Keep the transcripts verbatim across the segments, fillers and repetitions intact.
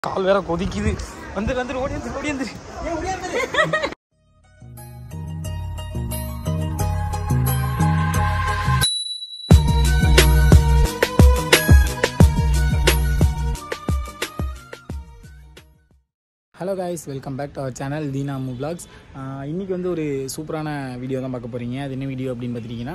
கால் வேற கொதிக்குது. வந்து வந்து ஓடியாந்து ஓடியாந்து ஏன் ஓடியாந்து. Hello guys, welcome back to our channel Deena Ammu vlogs. இன்றைக்கி வந்து ஒரு சூப்பரான வீடியோ தான் பார்க்க போகிறீங்க. அது என்ன வீடியோ அப்படின்னு பார்த்துட்டிங்கன்னா,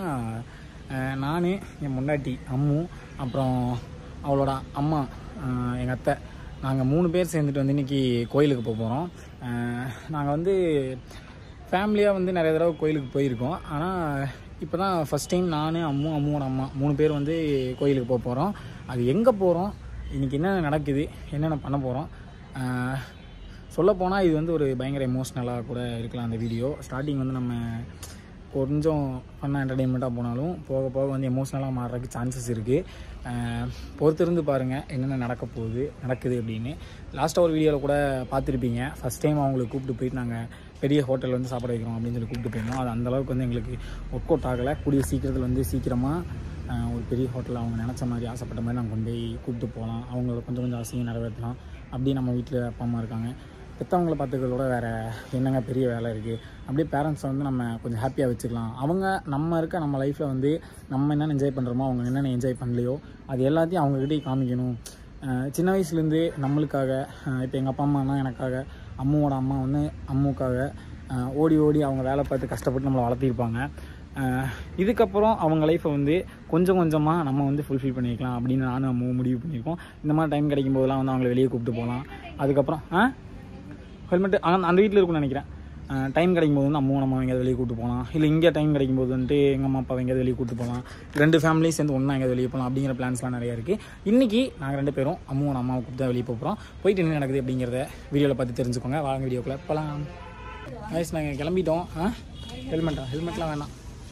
நான் என் முன்னாடி அம்மு, அப்புறம் அவளோட அம்மா எங்கள் அத்தை, நாங்கள் மூணு பேர் சேர்ந்துட்டு வந்து இன்றைக்கி கோயிலுக்கு போக போகிறோம். நாங்கள் வந்து ஃபேமிலியாக வந்து நிறைய தடவை கோயிலுக்கு போயிருக்கோம். ஆனால் இப்போ தான் ஃபஸ்ட் டைம் நான் அம்மு அம்முவோட அம்மா மூணு பேர் வந்து கோயிலுக்கு போக போகிறோம். அது எங்கே போகிறோம், இன்றைக்கி என்னென்ன நடக்குது, என்னென்ன பண்ண போகிறோம், சொல்லப்போனால் இது வந்து ஒரு பயங்கர எமோஷ்னலாக கூட இருக்கலாம். அந்த வீடியோ ஸ்டார்டிங் வந்து நம்ம கொஞ்சம் ஃபன்னாக என்டர்டெயின்மெண்ட்டாக போனாலும் போக போக வந்து எமோஷ்னலாக மாறுறதுக்கு சான்சஸ் இருக்குது. பொறுத்திருந்து பாருங்கள் என்னென்ன நடக்க போகுது நடக்குது அப்படின்னு. லாஸ்ட்டாக ஒரு வீடியோவில் கூட பார்த்துருப்பீங்க. ஃபஸ்ட் டைம் அவங்களுக்கு கூப்பிட்டு போயிட்டு நாங்கள் பெரிய ஹோட்டலில் வந்து சாப்பிட வைக்கிறோம் அப்படின்னு சொல்லி கூப்பிட்டு போயிருந்தோம். அது அந்தளவுக்கு வந்து எங்களுக்கு ஒர்க் அவுட் ஆகலை. கூடிய சீக்கிரத்தில் வந்து சீக்கிரமாக ஒரு பெரிய ஹோட்டலில் அவங்க நினச்ச மாதிரி ஆசைப்பட்ட மாதிரி நாங்கள் கொண்டு போய் கூப்பிட்டு போகலாம், அவங்கள கொஞ்சம் கொஞ்சம் ஆசையும் நிறைவேற்றலாம். அப்படி நம்ம வீட்டில் அப்பா அம்மா இருக்காங்க, பெற்றவங்களை பார்த்துக்கிறதோட வேறு என்னங்க பெரிய வேலை இருக்குது. அப்படியே பேரண்ட்ஸை வந்து நம்ம கொஞ்சம் ஹாப்பியாக வச்சுக்கலாம். அவங்க நம்ம இருக்க நம்ம லைஃப்பில் வந்து நம்ம என்னென்ன என்ஜாய் பண்ணுறோமோ, அவங்க என்னென்ன என்ஜாய் பண்ணலையோ அது எல்லாத்தையும் அவங்ககிட்டே காமிக்கணும். சின்ன வயசுலேருந்து நம்மளுக்காக, இப்போ எங்கள் அப்பா அம்மானா எனக்காக, அம்முவோட அம்மா வந்து அம்முக்காக ஓடி ஓடி அவங்க வேலை பார்த்து கஷ்டப்பட்டு நம்மளை வளர்த்திருப்பாங்க. இதுக்கப்புறம் அவங்க லைஃப்பை வந்து கொஞ்சம் கொஞ்சமாக நம்ம வந்து ஃபுல்ஃபில் பண்ணிக்கலாம் அப்படின்னு நானும் அம்மா முடிவு பண்ணியிருக்கோம். இந்த மாதிரி டைம் கிடைக்கும் போதெல்லாம் வந்து அவங்களை வெளியே கூப்பிட்டு போகலாம். அதுக்கப்புறம் ஆ ஹெல்மெட்டு ஆனால் அந்த வீட்டில் இருக்குன்னு நினைக்கிறேன். டைம் கிடைக்கும் போது வந்து அம்மா நம்ம எங்கேயாவது வெளியே கூப்பிட்டு போகலாம். இல்லை இங்கே டைம் கிடைக்கும் போது வந்துட்டு எங்கள் அம்மா அப்பா எங்கேயாவது வெளியே கூப்பிட்டு போகலாம். ரெண்டு ஃபேமிலியும் சேர்ந்து ஒன்றா எங்கேயாவது வெளியே போகலாம் அப்படிங்கிற பிளான்ஸ்லாம் நிறையா இருக்குது. இன்றைக்கி நாங்கள் ரெண்டு பேரும் அம்மாவும் அம்மாவை கூப்பிட்டு தான் வெளியே போகிறோம். போயிட்டு என்ன நடக்குது அப்படிங்கிறத வீடியோவில் பார்த்து தெரிஞ்சுக்கோங்க. வாங்க வீடியோக்குள்ளே போகலாம். வயசு நாங்கள் கிளம்பிட்டோம். ஆ ஹெல்மெட்டா ஹெல்மெட்லாம் வேணாம்.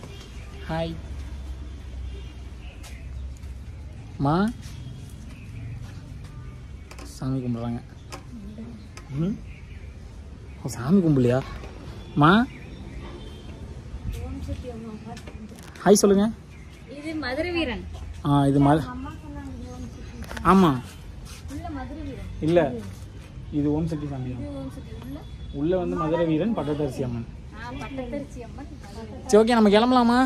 ஹாய் மா, சாமி கும்பிட்றாங்க. ம் சாமி கும்பிடலையா மா? ஹாய் சொல்லுங்க. இது மதுரை வீரன். ஆ இது மது ஆமாம் இல்லை, இது ஓம் சக்தி சாமி. உள்ள வந்து மதுரை வீரன் பட்டத்தரிசி அம்மன். சரி ஓகே, நம்ம கிளம்பலாமா?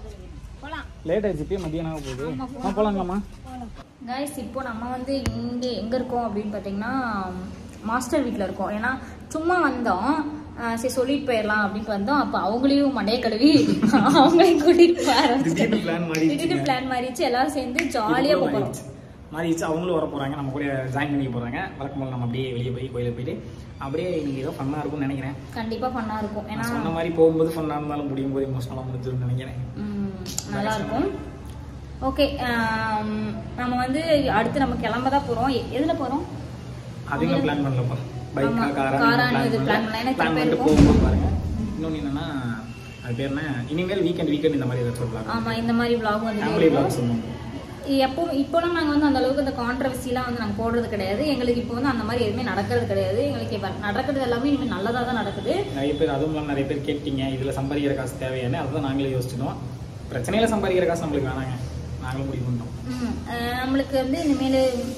லேட் ஆயிடுச்சு, இப்பயே மதியானம் போகுது. ஆ போகலாங்களாம்மா. கைஸ், இப்போ நம்ம வந்து இங்கே எங்கே இருக்கோம் அப்படின்னு பார்த்தீங்கன்னா மாஸ்டர் வீட்டில் இருக்கோம். ஏன்னா சும்மா வந்தோம், சரி சொல்லிட்டு போயிடலாம் அப்படின்ட்டு வந்தோம். அப்போ அவங்களையும் மண்டைய கழுவி அவங்களையும் கூட்டிகிட்டு திடீர்னு பிளான் மாறி திடீர்னு பிளான் மாறிடுச்சு. எல்லாரும் சேர்ந்து ஜாலியாக போகிறோம். மாறிடுச்சு. அவங்களும் வர போகிறாங்க, நம்ம கூட ஜாயின் பண்ணி போகிறாங்க. வழக்கம்போது நம்ம அப்படியே வெளியே போய் கோயிலுக்கு போயிட்டு அப்படியே நீங்கள் ஏதோ ஃபன்னாக இருக்கும்னு நினைக்கிறேன். கண்டிப்பாக ஃபன்னாக இருக்கும். ஏன்னா சொன்ன மாதிரி போகும்போது ஃபன்னாக இருந்தாலும் முடியும் போது எமோஷனலாக முடிஞ்சிரும்னு நினைக்கிறேன். நல்லா இருக்கும். ஓகே, நம்ம வந்து அடுத்து நம்ம கிளம்ப தான் போகிறோம். எதில் போகிறோம் அதுங்க பிளான் பண்ணலப்பா. பைக்கா காரா பிளான் பண்ண பிளான் பண்ணிட்டு போகும்போது பாருங்க. இன்னொன்று என்னன்னா, அது பேர் என்ன, இனிமேல் வீக்கெண்ட் வீக்கெண்ட் இந்த மாதிரி ஏதாச்சும் பிளான். ஆமாம், இந்த மாதிரி விளாக் வந்து ஃபேமிலி விளாக் சொல்லுவோம். எப்போ இப்போலாம் நாங்கள் வந்து அந்த அளவுக்கு அந்த கான்ட்ரவர்சிலாம் வந்து நாங்கள் போடுறது கிடையாது. எங்களுக்கு இப்போ வந்து அந்த மாதிரி எதுவுமே நடக்கிறது கிடையாது. எங்களுக்கு இப்போ நடக்கிறது எல்லாமே இனிமேல் நல்லதாக தான் நடக்குது. நிறைய பேர் அதுவும் இல்லாமல் நிறைய பேர் கேட்டீங்க, இதில் சம்பாதிக்கிற காசு தேவையான, அதுதான் நாங்களே யோசிச்சிட்டோம். பிரச்சனையில் சம்பாதிக்கிற காசு நம்மளுக்கு வேணாங்க, நாங்களும் முடிவு பண்ணிட்டோம். நம்மளுக்கு வந்து இனிமேல்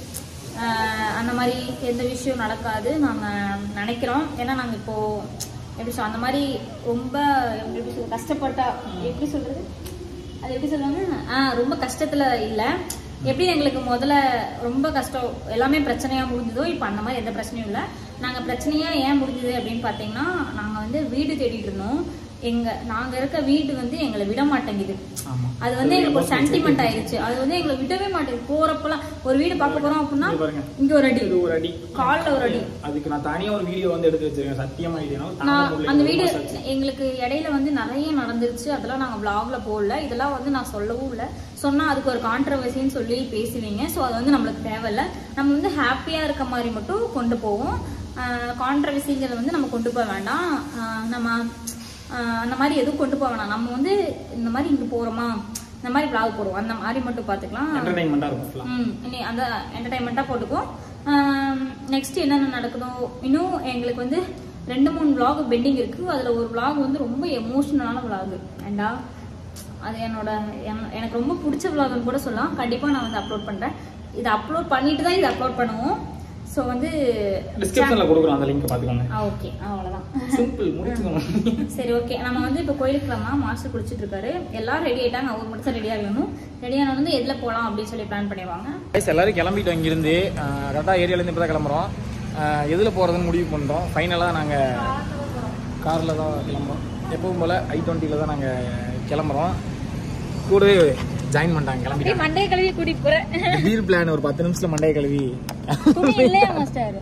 அந்த மாதிரி எந்த விஷயம் நடக்காது நாங்கள் நினைக்கிறோம். ஏன்னா நாங்கள் இப்போது எப்படி சொல் அந்த மாதிரி ரொம்ப எப்படி சொல் கஷ்டப்பட்டா எப்படி சொல்கிறது, அது எப்படி சொல்லுவாங்க, ஆ ரொம்ப கஷ்டத்தில் இல்லை. எப்படி எங்களுக்கு முதல்ல ரொம்ப கஷ்டம் எல்லாமே பிரச்சனையாக முடிஞ்சதோ, இப்போ அந்த மாதிரி எந்த பிரச்சனையும் இல்லை. நாங்கள் பிரச்சனையாக ஏன் முடிஞ்சது அப்படின்னு பார்த்தீங்கன்னா, நாங்கள் வந்து வீடு தேடிட்டு இருந்தோம். எங்க நாங்க இருக்க வீடு வந்து எங்களை விட மாட்டேங்குது. அது வந்து எங்களுக்கு ஒரு சென்டிமெண்ட் ஆயிடுச்சு. அது வந்து எங்களை விடவே மாட்டேங்குது. போறப்பெல்லாம் ஒரு வீடு பார்க்க போறோம் அப்படின்னா இங்க ஒரு அடி, ஒரு அடி கால்ல ஒரு அடி. அதுக்கு நான் தனியா ஒரு வீடியோ வந்து எடுத்து வச்சிருக்கேன். சத்தியமா நான் அந்த வீடு எங்களுக்கு இடையில வந்து நிறைய நடந்துருச்சு. அதெல்லாம் நாங்க vlogல போடல. இதெல்லாம் வந்து நான் சொல்லவும் இல்லை. சொன்னா அதுக்கு ஒரு கான்ட்ரவர்சின்னு சொல்லி பேசுவீங்க. ஸோ அது வந்து நம்மளுக்கு தேவையில்லை. நம்ம வந்து ஹாப்பியா இருக்க மாதிரி மட்டும் கொண்டு போவோம். கான்ட்ரவர்சிங்கிறத வந்து நம்ம கொண்டு போக வேண்டாம். நம்ம அந்த மாதிரி எதுவும் கொண்டு போக வேணாம். நம்ம வந்து இந்த மாதிரி இங்கே போகிறோமா, இந்த மாதிரி விளாக் போடுவோம், அந்த மாதிரி மட்டும் பார்த்துக்கலாம். ம் இனி அந்த என்டர்டைன்மெண்ட்டாக போட்டுக்குவோம். நெக்ஸ்ட் என்னென்ன நடக்குதோ, இன்னும் எங்களுக்கு வந்து ரெண்டு மூணு விளாக் பெண்டிங் இருக்குது. அதில் ஒரு விளாக் வந்து ரொம்ப எமோஷ்னலான விளாக். ஏண்டா அது என்னோட எனக்கு ரொம்ப பிடிச்ச விளாக்னு கூட சொல்லலாம். கண்டிப்பாக நான் வந்து அப்லோட் பண்ணுறேன். இதை அப்லோட் பண்ணிட்டு தான் இதை அப்லோட் பண்ணுவோம். ஸோ வந்து டிஸ்கிரிப்ஷனில் கொடுக்குறோம் அந்த லிங்க் பார்த்துக்கோங்க. ஓகே, அவ்வளோதான். சிம்பிள், முடிச்சுக்கணும். சரி, ஓகே. நம்ம வந்து இப்போ கோயிலுக்கு கிளம்பலாம். மாஸ்டர் குளிச்சுட்டு இருக்காரு. எல்லாரும் ரெடி ஆகிட்டாங்க. அவர் மட்டும் தான் ரெடி ஆகணும். ரெடியான வந்து எதில் போகலாம் அப்படின்னு சொல்லி பிளான் பண்ணிடுவாங்க. எல்லாரும் கிளம்பிட்டோம். இங்கிருந்து கரெக்டாக ஏரியாலேருந்து இப்போ தான் கிளம்புறோம். எதில் போகிறதுன்னு முடிவு பண்ணுறோம். ஃபைனலாக நாங்கள் காரில் தான் கிளம்புறோம். எப்பவும் போல் ஐ டுவெண்ட்டியில் தான் நாங்கள் கிளம்புறோம். கூடவே ஜாயின் பண்ணிட்டாங்க. கிளம்பி மண்டைய கழுவி கூட்டிட்டு போகிறேன். திடீர் பிளான். ஒரு பத்து நிமிஷத்தில் மண்டைய கழுவி இல்லையா மாஸ்டர்?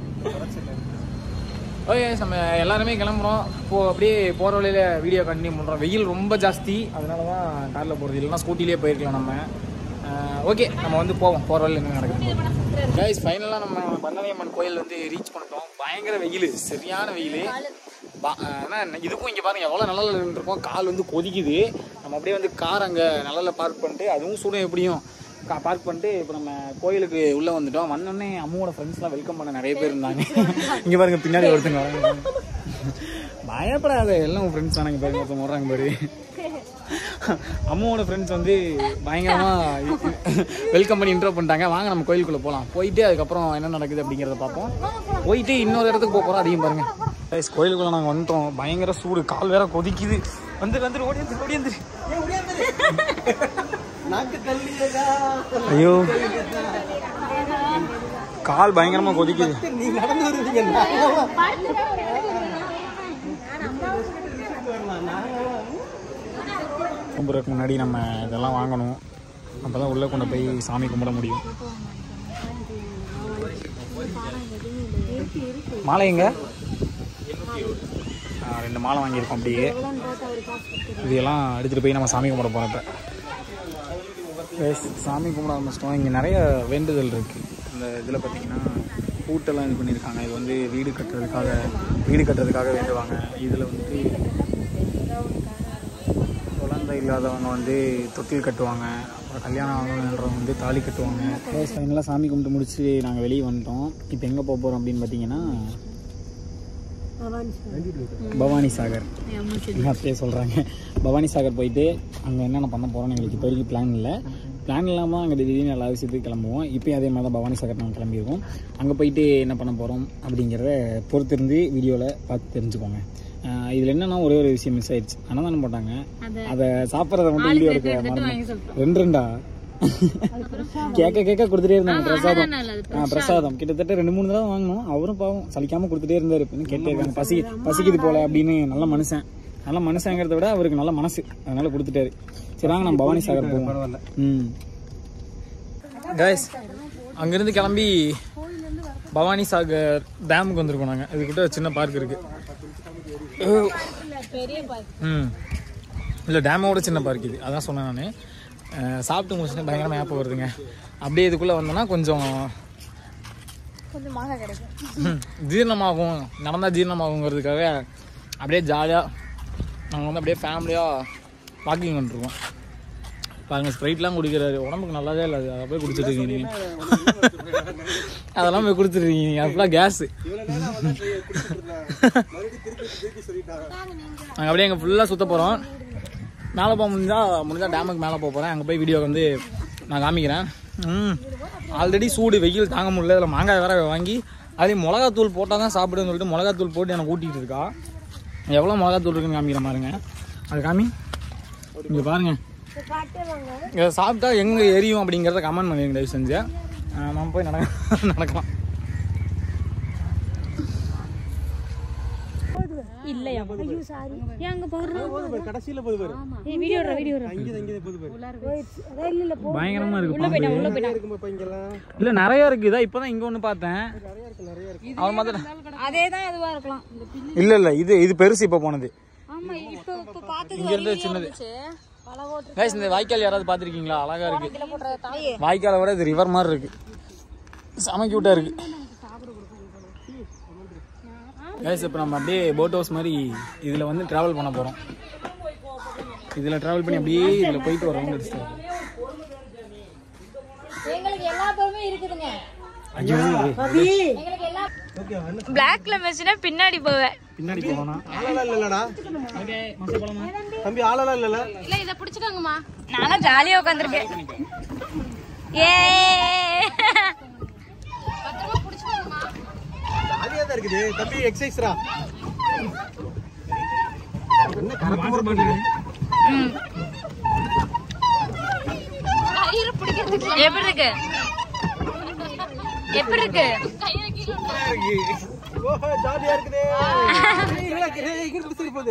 ஓகே, நம்ம எல்லாருமே கிளம்புறோம். இப்போ அப்படியே போகிற வழியில் வீடியோ கண்டினியூ பண்ணுறோம். வெயில் ரொம்ப ஜாஸ்தி, அதனால தான் காரில் போகிறது. இல்லைன்னா ஸ்கூட்டிலே போயிருக்கலாம் நம்ம. ஓகே, நம்ம வந்து போவோம். போகிற வழியில் என்ன நடக்குது. கைஸ், ஃபைனலாக நம்ம பண்ணலையம்மன் கோயில் வந்து ரீச் பண்ணிட்டோம். பயங்கர வெயில், சரியான வெயில். ஆனால் இதுக்கும் இங்கே பாருங்கள் எவ்வளோ நிழலில் இருந்துருக்கோம். கால் வந்து கொதிக்குது. நம்ம அப்படியே வந்து கார் அங்கே நிழலில் பார்க் பண்ணிட்டு, அதுவும் சூடம் எப்படியும் கா பார்க் பண்ணிட்டு இப்போ நம்ம கோயிலுக்கு உள்ளே வந்துட்டோம். வந்தோடனே அம்மாவோட ஃப்ரெண்ட்ஸ்லாம் வெல்கம் பண்ண நிறைய பேர் இருந்தாங்க. இங்கே பாருங்கள் பின்னாடி ஒருத்தங்க வராங்க. பயப்படாத, எல்லாம் உங்கள் ஃப்ரெண்ட்ஸ் தானே. பாருங்க ஒருத்தவங்க வர்றாங்க பாரு. அம்மாவோட ஃப்ரெண்ட்ஸ் வந்து பயங்கரமாக வெல்கம் பண்ணி இன்ட்ரோ பண்ணிட்டாங்க. வாங்க நம்ம கோயிலுக்குள்ளே போகலாம். போயிட்டு அதுக்கப்புறம் என்ன நடக்குது அப்படிங்கிறத பார்ப்போம். போயிட்டு இன்னொரு இடத்துக்கு போக போகிறோம். அதையும் பாருங்கள். கைஸ், கோயிலுக்குள்ளே நாங்கள் வந்துட்டோம். பயங்கர சூடு, கால் வேற கொதிக்குது. வந்து வந்து ஓடியாந்து ஓடியாந்து ஐயோ, கால் பயங்கரமா கொதிக்குது. கும்பிட்றதுக்கு முன்னாடி நம்ம இதெல்லாம் வாங்கணும். அப்பதான் உள்ள கொண்டு போய் சாமி கும்பிட முடியும். மாலை எங்க? ரெண்டு மாலை வாங்கியிருக்கோம். அப்படியே இதெல்லாம் எடுத்துகிட்டு போய் நம்ம சாமி கும்பிட போகிறோம். இப்போ சாமி கும்பிட ஆரம்பிச்சிட்டோம். இங்கே நிறைய வேண்டுதல் இருக்குது. இந்த இதில் பார்த்திங்கன்னா பூட்டெல்லாம் இது பண்ணியிருக்காங்க. இது வந்து வீடு கட்டுறதுக்காக வீடு கட்டுறதுக்காக வேண்டுவாங்க. இதில் வந்து குழந்தை இல்லாதவங்க வந்து தொட்டில் கட்டுவாங்க. அப்புறம் கல்யாணம் ஆகணுன்றவங்க வந்து தாலி கட்டுவாங்க. ஃபைனலாக சாமி கும்பிட்டு முடிச்சு நாங்கள் வெளியே வந்துட்டோம். இப்போ எங்கே போக போகிறோம் அப்படின்னு பார்த்தீங்கன்னா பவானி சாகர். அப்படியே சொல்கிறாங்க. பவானி சாகர் போயிட்டு அங்கே என்னென்ன பண்ண போகிறோம்னு எங்களுக்கு இப்போ வரைக்கும் பிளான் இல்லை. பிளான் இல்லாமல் அங்கே திடீர்னு எல்லா விஷயத்துக்கு கிளம்புவோம். இப்போயும் அதே மாதிரி தான் பவானி சாகர் நாங்கள் கிளம்பிடுவோம். அங்கே போயிட்டு என்ன பண்ண போகிறோம் அப்படிங்கிறத பொறுத்திருந்து வீடியோவில் பார்த்து தெரிஞ்சுக்கோங்க. இதில் என்னென்னா ஒரே ஒரு விஷயம் மிஸ் ஆயிடுச்சு. அன்னதானம் போட்டாங்க. அதை சாப்பிட்றத மட்டும் வீடியோ எடுக்க மறந்து ரெண்டு ரெண்டா கேட்க கேட்க கொடுத்துட்டே இருந்தாங்க. பிரசாதம் பிரசாதம் கிட்டத்தட்ட ரெண்டு மூணு தடவை வாங்கினோம். அவரும் பாவம் சலிக்காம கொடுத்துட்டே இருந்தாரு. கேட்டே இருக்காங்க, பசி பசிக்குது போல அப்படின்னு. நல்ல மனுஷன், நல்ல மனுஷங்கிறத விட அவருக்கு நல்ல மனசு, அதனால கொடுத்துட்டாரு. சரி வாங்க நம்ம பவானி சாகர் போவோம். ம் கைஸ், அங்கிருந்து கிளம்பி பவானி சாகர் டேமுக்கு வந்திருக்கோம் நாங்கள். இதுக்கிட்ட சின்ன பார்க் இருக்கு. ம் இல்லை, டேமோட சின்ன பார்க் இது. அதான் சொன்னேன் நான். சாப்பிட்டு முடிச்சுட்டு பயங்கரமாக ஏப்ப வருதுங்க. அப்படியே இதுக்குள்ளே வந்தோன்னா கொஞ்சம் ஜீரணமாகும், நடந்தால் ஜீரணமாகுங்கிறதுக்காக அப்படியே ஜாலியாக நாங்கள் வந்து அப்படியே ஃபேமிலியாக வாக்கிங் பண்ணிருக்கோம். பாருங்கள், ஸ்ப்ரைட்லாம் குடிக்கிறாரு. உடம்புக்கு நல்லாவே இல்லை. அது அதை போய் குடிச்சிட்ருக்கீங்க நீங்கள். அதெல்லாம் போய் குடிச்சிட்ருக்கீங்க. அதெல்லாம் கேஸு. நாங்கள் அப்படியே எங்கள் ஃபுல்லாக சுற்ற போகிறோம். மேலே போக முடிஞ்சால் முடிஞ்சால் டேமுக்கு மேலே போக போகிறேன். அங்கே போய் வீடியோ வந்து நான் காமிக்கிறேன். ம் ஆல்ரெடி சூடு, வெயில் தாங்க முடியல. இதில் மாங்காய் வேற வாங்கி அதையும் மிளகாத்தூள் போட்டால் தான் சாப்பிடுன்னு சொல்லிட்டு மிளகாத்தூள் போட்டு எனக்கு ஊட்டிகிட்டு இருக்கா. எவ்வளோ மிளகாத்தூள் இருக்குன்னு காமிக்கிற பாருங்க. அது காமி, இங்கே பாருங்கள். இதை சாப்பிட்டா எங்கே எரியும் அப்படிங்கிறத கமெண்ட் பண்ணிடுங்க தயவு செஞ்சு. நம்ம போய் நடக்க நடக்கலாம். இல்லையா? ஐயோ சாரி. ஏன் அங்க போறது? கடைசில போது பாரு. ஏய் வீடியோ எடுற வீடியோ எடுற. அங்க அங்க போது பாரு. அத இல்ல இல்ல போ. பயங்கரமா இருக்கு. உள்ள போய்டா உள்ள போய்டா. இருக்குமா பைங்கலாம்? இல்ல நிறைய இருக்கு. இதா இப்போதான் இங்க ஒன்னு பார்த்தேன். நிறைய இருக்கு நிறைய இருக்கு. அவ மாதிரி அதே தான் இதுவா இருக்கலாம். இல்ல இல்ல, இது இது பெருசு இப்ப போனது. ஆமா, இப்போ இப்போ பார்த்தது இங்க இருந்து சின்னது. गाइस, இந்த வாய்க்கால் யாராவது பாத்திருக்கீங்களா? அழகா இருக்கு. வாய்க்காலை விட இது ரிவர் மாதிரி இருக்கு. செம கியூட்டா இருக்கு. गाइस, இப்போ நம்ம அப்படியே போட் ஹவுஸ் மாதிரி இதுல வந்து டிராவல் பண்ண போறோம். இதுல டிராவல் பண்ணி அப்படியே இதுல போயிட்டு வரோம். எங்களுக்கு எல்லா பொறுமே இருக்குதுங்க. ஐயோ எங்களுக்கு எல்லா பிளாக்ல மெஷினா பின்னாடி போவே. பின்னாடி போவானா? ஆளல இல்லடா. ஓகே, மஸ்ட் போலாமா? தம்பி ஆளல இல்லல. இல்ல இத பிடிச்சுக்கங்கம்மா. நானா ஜாலியா உட்கார்ந்திருக்கேன். ஏ பத்திரமா பிடிச்சுக்கங்க. இருக்குது தம்பி எக்ஸசைஸ்ரா என்ன கரெக்ட் முறை பண்ணுங்க எப்படி இருக்கு எப்படி இருக்கு ஓஹோ ஜாலியா இருக்குது இல்ல இங்க பிடிச்சி போகுது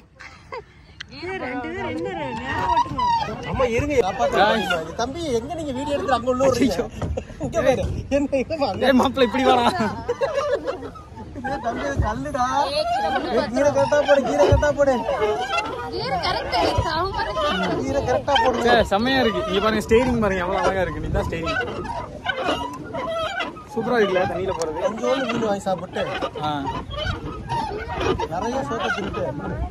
அம்மா இருங்க தம்பி எங்க நீங்க வீடியோ எடுத்து அங்க உள்ள வரீங்க இங்க பாரு என்ன இங்க பாரு மாப்பிள்ள இப்படி வரா தம்பி கல்லுடா கீரை கரெக்டா போடு கீரை கரெக்டா போடு கீரை கரெக்டா போடு செம்மையா இருக்கு இங்க பாருங்க ஸ்டேரிங் பாருங்க எவ்வளவு அழகா இருக்கு நீ தான் ஸ்டேரிங் சூப்பரா இருக்குல்ல தண்ணியில போறது கொஞ்சோண்டு மீன் வாங்கி சாப்பிட்டு நிறைய சோத்தை தின்னுட்டு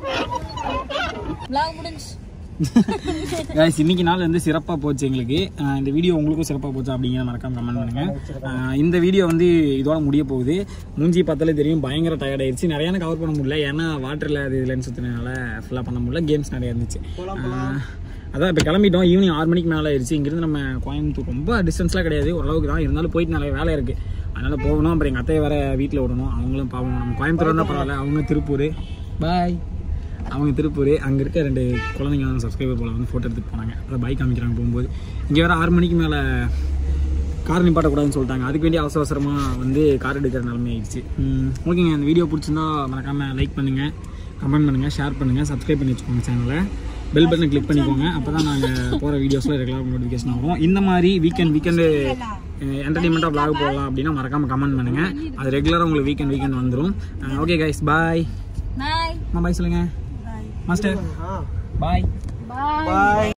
கைஸ் இன்னைக்கு நாள் வந்து சிறப்பாக போச்சு எங்களுக்கு. இந்த வீடியோ உங்களுக்கும் சிறப்பாக போச்சா அப்படிங்கிற மறக்காம கமெண்ட் பண்ணுங்கள். இந்த வீடியோ வந்து இதோட முடிய போகுது. மூஞ்சி பார்த்தாலே தெரியும் பயங்கர டயர்ட் ஆயிடுச்சு. நிறையா கவர் பண்ண முடியல, ஏன்னா வாட்டரில் அது இதுலன்னு சுற்றினால ஃபுல்லாக பண்ண முடியல. கேம்ஸ் நிறையா இருந்துச்சு. அதான் இப்போ கிளம்பிட்டோம். ஈவினிங் ஆறு மணிக்கு மேலே ஆயிடுச்சு. இங்கேருந்து நம்ம கோயம்புத்தூர் ரொம்ப டிஸ்டன்ஸ்லாம் கிடையாது, ஓரளவுக்கு தான். இருந்தாலும் போயிட்டு நிறைய வேலை இருக்குது, அதனால் போகணும். அப்புறம் எங்கள் அத்தையை வேறு வீட்டில் விடணும். அவங்களும் பாவம், நம்ம கோயம்புத்தூர் இருந்தால் பரவாயில்ல, அவங்க திருப்பூர். பாய். அவங்க திருப்பூர். அங்கே இருக்க ரெண்டு குழந்தைங்க வந்து சப்ஸ்கிரைபர் போல் வந்து ஃபோட்டோ எடுத்துகிட்டு போனாங்க. அப்புறம் பைக் காமிக்கிறாங்க போகும்போது. இங்கே வேறு ஆறு மணிக்கு மேலே கார் நிப்பாட்டக்கூடாதுன்னு சொல்லிட்டாங்க. அதுக்கு வேண்டிய அவசர அவசரமாக வந்து கார் எடுக்கிற நிலைமை ஆயிடுச்சு. ஓகேங்க, அந்த வீடியோ பிடிச்சிருந்தா மறக்காமல் லைக் பண்ணுங்கள், கமெண்ட் பண்ணுங்கள், ஷேர் பண்ணுங்கள், சப்ஸ்கிரைப் பண்ணி வச்சுக்கோங்க சேனலை. பெல் பட்டனை கிளிக் பண்ணிக்கோங்க. அப்போ தான் நாங்கள் போகிற வீடியோஸில் ரெகுலர் நோட்டிஃபிகேஷன் ஆகும். இந்த மாதிரி வீக்கெண்ட் வீக்கெண்டு என்டர்டைன்மெண்ட்டாக விளாக் போடலாம் அப்படின்னா மறக்காமல் கமெண்ட் பண்ணுங்கள். அது ரெகுலராக உங்களுக்கு வீக்கெண்ட் வீக்கெண்ட் வந்துடும். Okay guys, bye. Bye. Bye சொல்லுங்கள் மாஸ்டர். பாய். பாய்.